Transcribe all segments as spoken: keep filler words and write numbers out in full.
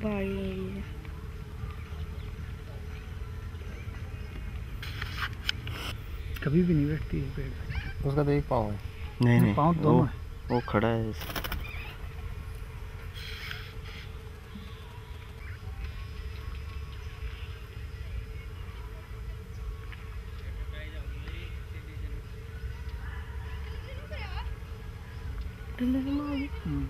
भाई कभी भी नहीं बैठती है पेड़ पे। उसका तो एक पाँव है। नहीं नहीं पाँव दोनों है। वो खड़ा है। हम्म।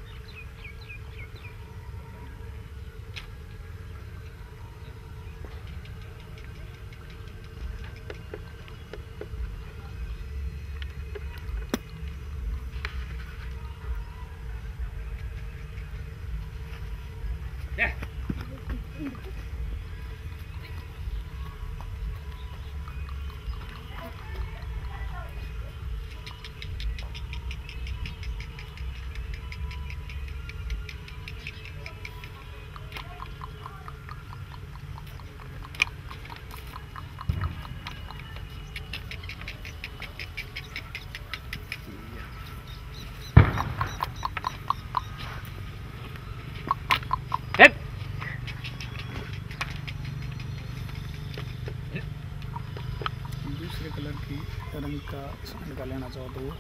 दूसरे कलर की रंग का सांड का लेना चाहो तो वो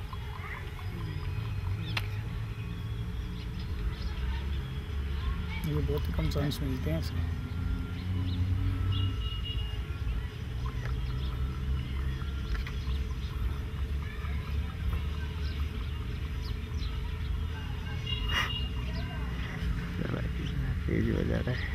ये बहुत ही कम चांस मिलते हैं इसमें। तेज हो जा रहा है।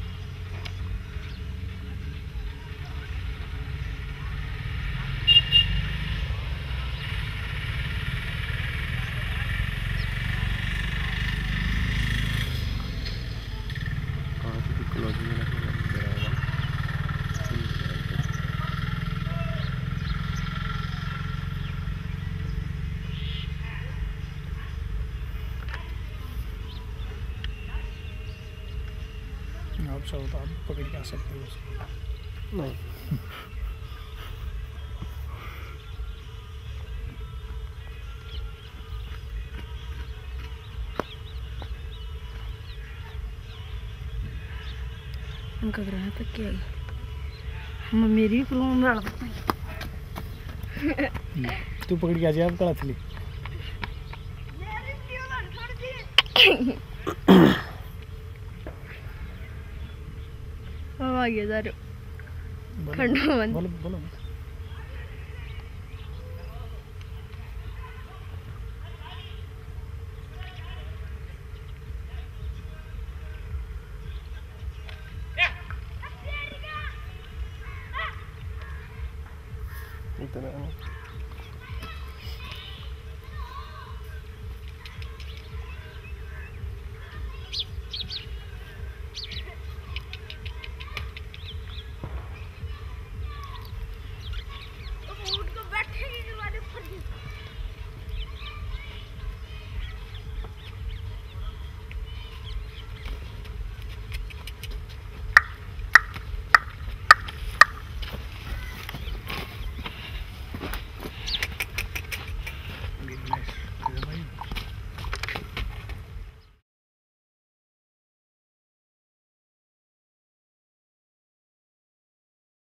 आप चाहो तो आप पकड़ के आ सकते हो उसको। नहीं उनका ग्रह तक क्या है मेरी क्लोन में तू पकड़ के आ जा। आप कड़ा थली अब आ गया जा रहे बोलो बोलो बोलो। इतना